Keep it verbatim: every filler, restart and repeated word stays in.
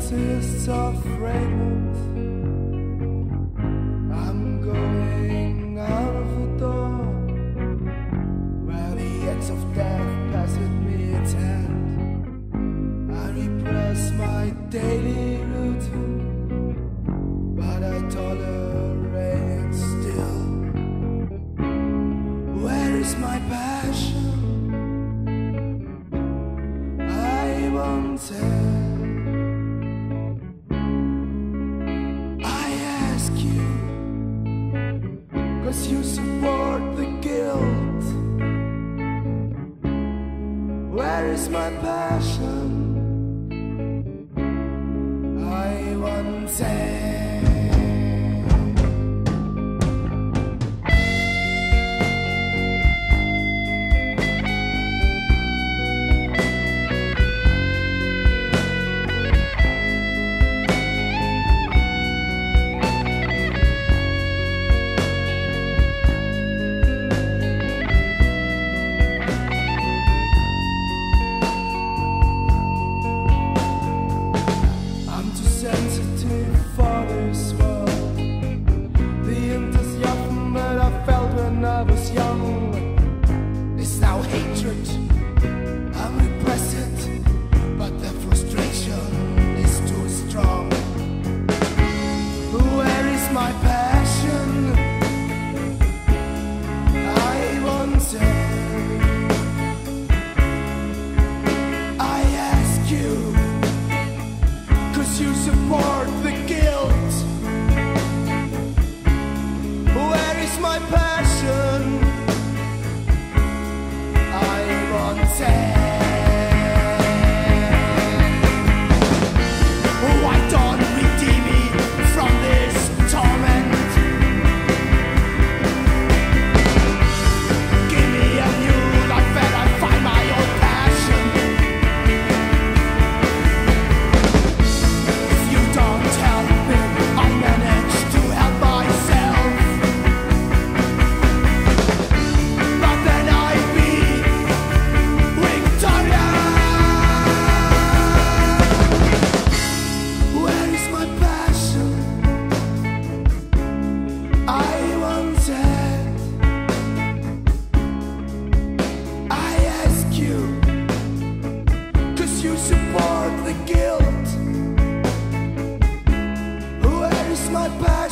consists of fragments. I'm going out of the door where the edge of death passes me its hand. I repress my daily routine, but I tolerate it still. Where is my passion? I once had. I ask you, 'cause you support the guilt. Where is my passion? I once had. My back.